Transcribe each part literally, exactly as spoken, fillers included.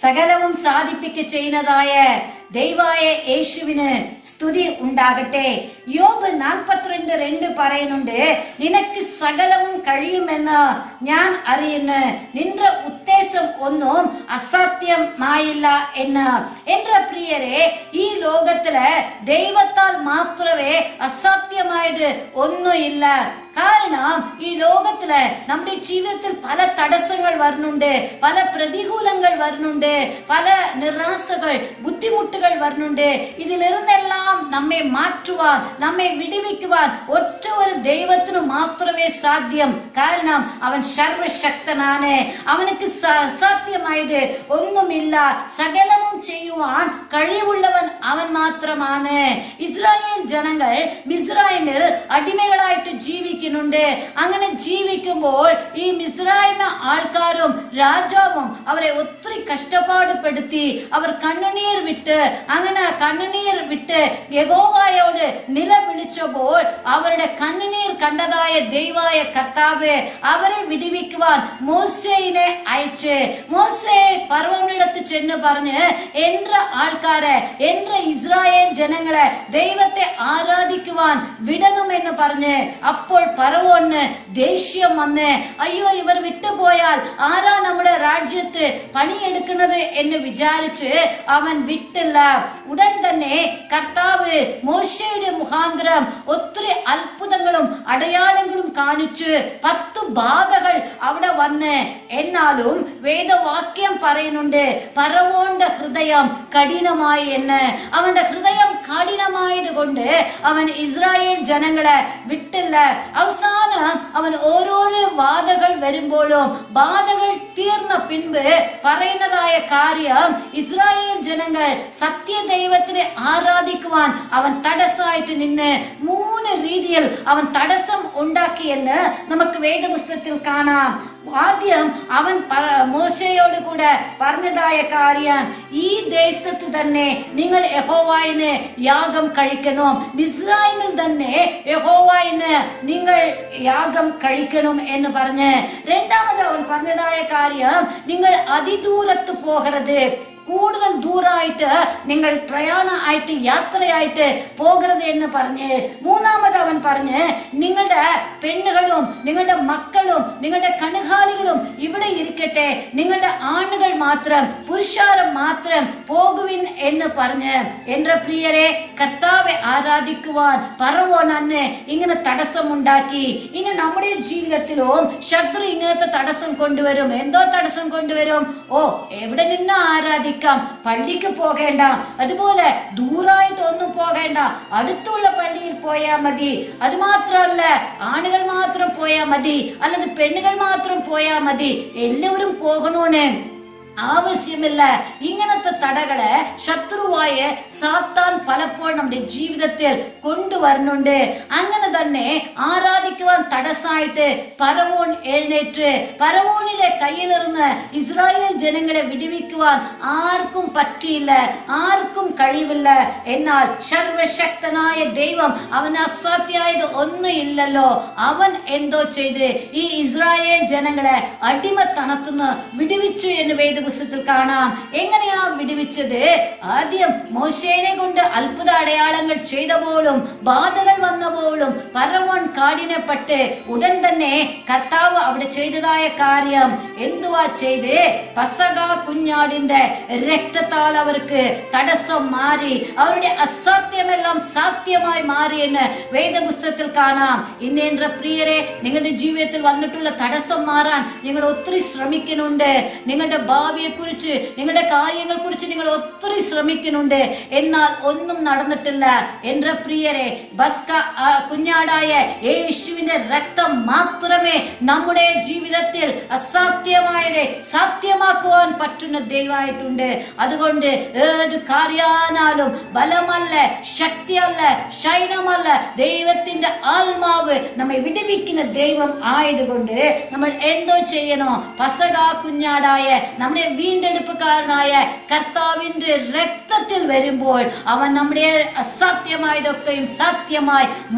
സകലവും സാധിപ്പിക്ക ചെയ്യുന്നതായ ദൈവായ യേശുവിന് സ്തുതി ഉണ്ടാകട്ടെ. യോബ് നാൽപ്പത്തിരണ്ട് രണ്ട് പറയുന്നുണ്ട്, നിനക്ക് സകലവും കഴിയുമെന്ന് ഞാൻ അറിയുന്നു, നിന്റെ ഉദ്ദേശം ഒന്നും അസാധ്യമായില്ല എന്ന്. എന്റെ പ്രിയരെ, ഈ ലോകത്തില് ദൈവത്താൽ മാത്രമേ അസാധ്യമായത് ഒന്നുമില്ല. കാരണം ഈ ലോകത്തില് നമ്മുടെ ജീവിതത്തിൽ പല തടസ്സങ്ങൾ വരുന്നുണ്ട്, പല പ്രതികൂലങ്ങൾ വരുന്നുണ്ട്, പല നിരാശകൾ ബുദ്ധിമുട്ടുകൾ വരുന്നുണ്ട്. ഇതിലിരുന്നെല്ലാം നമ്മെ മാറ്റുവാൻ, നമ്മെ വിടുവിക്കുവാൻ ഒറ്റ ഒരു ദൈവത്തിനു മാത്രമേ സാധ്യം. കാരണം അവൻ സർവശക്തനാണ്, അവനക്ക് അസാധ്യമായത് ഒന്നുമില്ല. സകലവും ചെയ്യുവാൻ കഴിവുള്ളവൻ അവൻ മാത്രമാണ്. ഇസ്രായേൽ ജനങ്ങൾ മിസ്രൈമിൽ അടിമകളായിട്ട് ജീവിക്കുന്നുണ്ട്. അങ്ങനെ ജീവിക്കുമ്പോൾ ഈ മിസ്രൈമ ആൾക്കാരും രാജാവും അവരെ ഒത്തിരി കഷ്ടപ്പാടുപെടുത്തി. അവർ കണ്ണുനീർ വിട്ട് അങ്ങനെ കണ്ണുനീർ വിട്ട് യഹോവയോട് നിലവിളിച്ചപ്പോൾ അവരുടെ കണ്ണുനീർ കണ്ടതായ ദൈവായ കർത്താവ് അവരെ വിടുവിക്കുവാൻ മോശേനെ അയച്ച്, മോശെ ഫറവോനിടത്ത് ചെന്ന് പറഞ്ഞ്, എന്റെ ആൾക്കാരെ, എന്റെ ഇസ്രായേൽ ജനങ്ങളെ ദൈവത്തെ ആരാധിക്കുവാൻ വിടണമെന്ന് പറഞ്ഞ്. അപ്പോൾ ഫറവോന് ദേഷ്യം വന്ന്, അയ്യോ ഇവർ വിട്ടുപോയാൽ ആരാ നമ്മുടെ രാജ്യത്ത് പണിയെടുക്കുന്നത് എന്ന് വിചാരിച്ച് അവൻ വിട്ടില്ല. ഉടൻ തന്നെ കർത്താവ് മോശയുടെ മുഖാന്തരം ഒത്തിരി അത്ഭുതങ്ങളും അടയാളങ്ങളും കാണിച്ച് പത്തു ബാധകൾ അവിടെ വന്ന്. എന്നാലും വേദവാക്യം പറയുന്നുണ്ട്, ഫറവോന്റെ ഹൃദയം കഠിനമായി എന്ന്. അവന്റെ ഹൃദയം കഠിനമായത് കൊണ്ട് അവൻ ഇസ്രായേൽ ജനങ്ങളെ വിട്ടില്ല. അവസാനം അവൻ ഓരോരോ ബാധകൾ വരുമ്പോഴും ബാധകൾ തീർന്ന പിൻപ് പറയുന്നതായ കാര്യം, ഇസ്രായേൽ ജനങ്ങൾ സത്യദൈവത്തിനെ ആരാധിക്കുവാൻ അവൻ തടസ്സമായിട്ട് നിന്ന് മൂന്ന് രീതിയിൽ അവൻ തടസ്സം ഉണ്ടാക്കിയെന്ന് നമുക്ക് വേദപുസ്തകത്തിൽ കാണാം. ആദ്യം അവൻ മോശയോട് കൂടെ പറഞ്ഞതായ കാര്യം, ഈ ദേശത്ത് തന്നെ നിങ്ങൾ യഹോവയിന് യാഗം കഴിക്കണം, മിസ്രൈമിൽ തന്നെ യഹോവയിന് നിങ്ങൾ യാഗം കഴിക്കണം എന്ന് പറഞ്ഞ്. രണ്ടാമത് അവൻ പറഞ്ഞതായ കാര്യം, നിങ്ങൾ അതിദൂരത്ത് പോകരുത്, കൂടുതൽ ദൂരമായിട്ട് നിങ്ങൾ പ്രയാണമായിട്ട് യാത്രയായിട്ട് പോകരുത് എന്ന് പറഞ്ഞ്. മൂന്നാമത് അവൻ പറഞ്ഞ്, നിങ്ങളുടെ പെണ്ണുകളും നിങ്ങളുടെ മക്കളും നിങ്ങളുടെ കണുകാലികളും ഇവിടെ ഇരിക്കട്ടെ, നിങ്ങളുടെ ആണുകൾ മാത്രം പുരുഷാരം മാത്രം പോകുവിൻ എന്ന് പറഞ്ഞ്. എന്റെ പ്രിയരെ, കർത്താവെ ആരാധിക്കുവാൻ ഫറവോൻ അന്ന് ഇങ്ങനെ തടസ്സം ഉണ്ടാക്കി. ഇനി നമ്മുടെ ജീവിതത്തിലും ശത്രു ഇങ്ങനത്തെ തടസ്സം കൊണ്ടുവരും. എന്തോ തടസ്സം കൊണ്ടുവരും? ഓ, എവിടെ നിന്ന് ആരാധിക്കും, പള്ളിക്ക് പോകേണ്ട, അതുപോലെ ദൂരായിട്ട് ഒന്നും പോകേണ്ട, അടുത്തുള്ള പള്ളിയിൽ പോയാൽ മതി, അത് മാത്രമല്ല ആണുകൾ മാത്രം പോയാൽ മതി, അല്ലെങ്കിൽ പെണ്ണുകൾ മാത്രം പോയാൽ മതി, എല്ലാവരും പോകണോന്ന് ആവശ്യമില്ല. ഇങ്ങനത്തെ തടകളെ ശത്രുവായ സാത്താൻ പലപ്പോഴും നമ്മുടെ ജീവിതത്തിൽ കൊണ്ടുവരുന്നുണ്ട്. അങ്ങനെ തന്നെ ആരാധിക്കുവാൻ തടസ്സമായിട്ട് ഫറവോൻ എഴുന്നേറ്റ് ഫറവോനിലെ കയ്യിലിരുന്ന് ഇസ്രായേൽ ജനങ്ങളെ വിടുവിക്കുവാൻ ആർക്കും പറ്റിയില്ല, ആർക്കും കഴിവില്ല. എന്നാൽ സർവശക്തനായ ദൈവം, അവന് അസാധ്യമായത് ഒന്നും ഇല്ലല്ലോ. അവൻ എന്തോ ചെയ്ത് ഈ ഇസ്രായേൽ ജനങ്ങളെ അടിമത്തനത്തുനിന്ന് വിടുവിച്ചു എന്ന് വേദപുസ്തകത്തിൽ കാണാം. എങ്ങനെയാ വിടുവിച്ചത്? ആദ്യം മോശേനെ കൊണ്ട് അത്ഭുത അടയാളങ്ങൾ ചെയ്തപോലും ബാധകൾ വന്നപോലും ഫറവോൻ കാഠിന്യപ്പെട്ട് ഉടൻ തന്നെ കർത്താവ് അവിടെ ചെയ്തതായ കാര്യം എന്തുവാ ചെയ്ത്? പസക കുഞ്ഞാടിന്റെ രക്തത്താൽ അവർക്ക് തടസ്സം മാറി, അവരുടെ അസാധ്യമെല്ലാം സാധ്യമായി മാറിയെന്ന് വേദപുസ്തകത്തിൽ കാണാം. ഇന്ന് എന്റെ പ്രിയരെ, നിങ്ങളുടെ ജീവിതത്തിൽ വന്നിട്ടുള്ള തടസ്സം മാറാൻ നിങ്ങൾ ഒത്തിരി ശ്രമിക്കുന്നുണ്ട്. നിങ്ങളുടെ ഭാവിയെ കുറിച്ച്, നിങ്ങളുടെ കാര്യങ്ങളെ കുറിച്ച് നിങ്ങൾ ഒത്തിരി ശ്രമിക്കുന്നുണ്ട്. എന്നാൽ ഒന്നും നടന്നിട്ടില്ല. എന്റെ പ്രിയരെ, ബസ്ക കുഞ്ഞാടായ യേശുവിന്റെ രക്തം മാത്രമേ നമ്മുടെ ജീവിതത്തിൽ അസാധ്യമായതെ സാധ്യമാക്കുവാൻ പറ്റുന്ന ദൈവമായിട്ടുണ്ട്. അതുകൊണ്ട് ഏത് കാര്യാനാലും ബലമല്ല, ശക്തിയല്ല, ശൈനമല്ല, ദൈവത്തിന്റെ ആത്മാവ് നമ്മെ വിടുവിക്കുന്ന ദൈവം ആയതുകൊണ്ട് നമ്മൾ എന്തോ ചെയ്യണോ? പസക കുഞ്ഞാടായ നമ്മുടെ വീണ്ടെടുപ്പുകാരനായ കർത്താവിന്റെ രക്തത്തിൽ വരുമ്പോൾ അവൻ നമ്മുടെ അസാധ്യമായതൊക്കെയും സാധ്യമായി മാറ്റുന്ന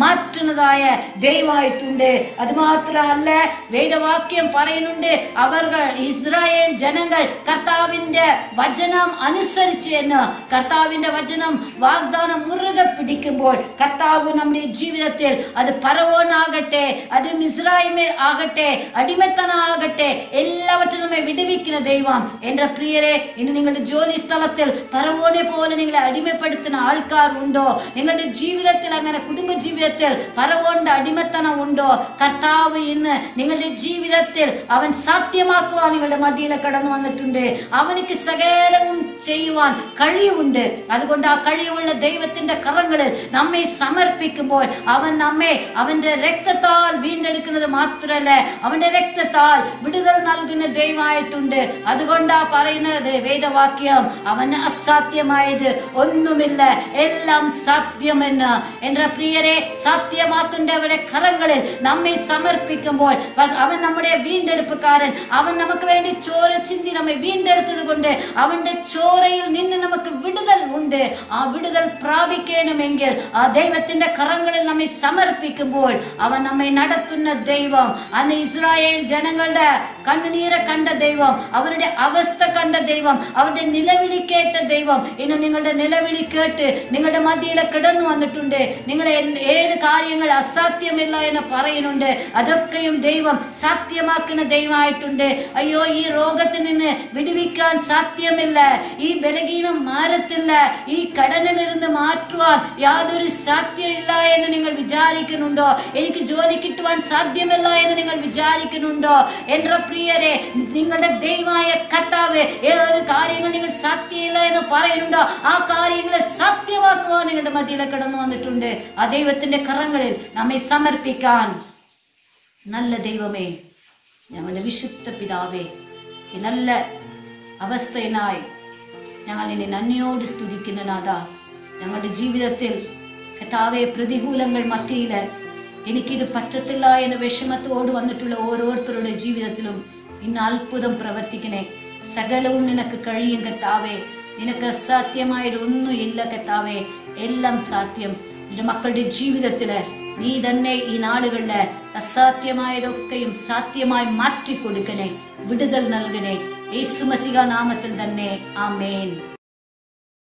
മാറ്റുന്നതായ ദൈവമായിട്ടുണ്ട്. അത് മാത്രമല്ല, വേദവാക്യം പറയുന്നുണ്ട്, അവർ ഇസ്രായേൽ ജനങ്ങൾ കർത്താവിന്റെ വചനം അനുസരിച്ച് എന്ന്. കർത്താവിന്റെ വചനം വാഗ്ദാനം മുറുകെ പിടിക്കുമ്പോൾ കർത്താവ് നമ്മുടെ ജീവിതത്തിൽ, അത് ഫറവോനാകട്ടെ, അത് മിസ്രയീമിൽ ആകട്ടെ, അടിമത്തനം ആകട്ടെ, എല്ലാവற்றும் നമ്മെ വിടുവിക്കുന്ന ദൈവം. എന്റെ പ്രിയരെ, ഇനി നിങ്ങളുടെ ജോലി സ്ഥലത്തിൽ ഫറവോനെ പോലെ നിങ്ങളെ അടിമപ്പെടുത്തുന്ന ആൾക്കാർ ഉണ്ടോ? നിങ്ങളുടെ ജീവിതത്തിൽ അങ്ങനെ കുടുംബ ജീവിതത്തിൽ ഫറവോന്റെ അടിമത്തനം ഉണ്ടോ? കർത്താവ് ഇന്ന് നിങ്ങളുടെ ജീവിതത്തിൽ അവൻ സാധ്യമാക്കുവാൻ നിങ്ങളുടെ മധ്യയിൽ കടന്നു വന്നിട്ടുണ്ട്. അവനിക്ക് സകലവും ചെയ്യുവാൻ കഴിവുണ്ട്. അതുകൊണ്ട് ആ കഴിവുള്ള ദൈവത്തിന്റെ കരങ്ങളിൽ നമ്മെ സമർപ്പിക്കുമ്പോൾ അവൻ നമ്മെ അവന്റെ രക്തത്താൽ വീണ്ടെടുക്കുന്നത് മാത്രമല്ല, അവന്റെ രക്തത്താൽ വിടുതൽ നൽകുന്ന ദൈവമായിട്ടുണ്ട്. അതുകൊണ്ടാ പറയുന്നത് വേദവാക്യം, അവന് അസാധ്യമായത് ഒന്നുമില്ല, എല്ലാം സാധ്യമെന്ന്. എന്റെ പ്രിയരെ, സാധ്യമാക്കേണ്ടവരുടെ കരങ്ങളിൽ നമ്മെ സമർപ്പിക്കുമ്പോൾ അവൻ നമ്മുടെ വീണ്ടെടുപ്പുകാരൻ. അവൻ നമുക്ക് വേണ്ടി ചോര ചിന്തി നമ്മെ വീണ്ടെടുത്തത് കൊണ്ട് അവന്റെ ചോരയിൽ നിന്ന് നമുക്ക് വിടുതൽ ഉണ്ട്. ആ വിടുതൽ പ്രാപിക്കണമെങ്കിൽ ആ ദൈവത്തിന്റെ കരങ്ങളിൽ നമ്മെ സമർപ്പിക്കുമ്പോൾ അവൻ നമ്മെ നടത്തുന്ന ദൈവം. അന്ന് ഇസ്രായേൽ ജനങ്ങളുടെ കണ്ണുനീരെ കണ്ട ദൈവം, അവരുടെ അവസ്ഥ കണ്ട ദൈവം, അവരുടെ നിലവിളി കേട്ട ദൈവം ഇന്ന് നിങ്ങളുടെ നിലവിളി കേട്ട് നിങ്ങളുടെ മധ്യയിൽ കിടന്നു വന്നിട്ടുണ്ട്. നിങ്ങളെ ഏത് കാര്യങ്ങൾ അസാധ്യമില്ല എന്ന് പറയുന്നുണ്ട്, അതൊക്കെയും ദൈവം സാധ്യമാക്കുന്ന ദൈവമായിട്ടുണ്ട്. അയ്യോ, ഈ രോഗത്തിൽ നിന്ന് വിടുവിക്കാൻ സാധ്യമില്ല, ഈ ബലഹീനം മാറത്തില്ല, ഈ കടനിലിരുന്ന് മാറ്റുവാൻ യാതൊരു സാധ്യമില്ല എന്ന് നിങ്ങൾ വിചാരിക്കുന്നുണ്ടോ? എനിക്ക് ജോലി കിട്ടുവാൻ സാധ്യമല്ല എന്ന് നിങ്ങൾ വിചാരിക്കുന്നുണ്ടോ? എന്റെ പ്രിയരെ, നിങ്ങളുടെ ദൈവമായ കർത്താവ് ഏത് കാര്യങ്ങൾ നിങ്ങൾ സാധ്യമില്ല എന്ന് പറയുന്നുണ്ടോ, ആ കാര്യങ്ങളെ സാധ്യമാക്കുവാൻ നിങ്ങളുടെ മധ്യയിൽ കടന്നു വന്നിട്ടുണ്ട്. ആ ദൈവത്തിന്റെ കരങ്ങളിൽ നമ്മെ സമർപ്പിക്കാൻ. നല്ല ദൈവമേ, ഞങ്ങളുടെ വിശുദ്ധ പിതാവേ, ഈ നല്ല അവസ്ഥയിനായി ഞങ്ങൾ ഇനി നന്ദിയോട് സ്തുതിക്കുന്ന നാഥ. ഞങ്ങളുടെ ജീവിതത്തിൽ കർത്താവേ, പ്രതികൂലങ്ങൾ മധ്യയില് എനിക്കിത് പറ്റത്തില്ല എന്ന വിഷമത്തോട് വന്നിട്ടുള്ള ഓരോരുത്തരുടെ ജീവിതത്തിലും ഇന്ന് അത്ഭുതം പ്രവർത്തിക്കണേ. സകലവും നിനക്ക് കഴിയും കർത്താവേ. നിനക്ക് അസാധ്യമായതൊന്നും ഇല്ല കർത്താവേ, എല്ലാം സാധ്യം. നിന്റെ മക്കളുടെ ജീവിതത്തില് നീ തന്നെ ഈ നാളുകളില് അസാധ്യമായതൊക്കെയും സാധ്യമായി മാറ്റിക്കൊടുക്കണേ, വിടുതൽ നൽകണേ. യേശു മസിഹ നാമത്തിൽ തന്നെ ആമേൻ.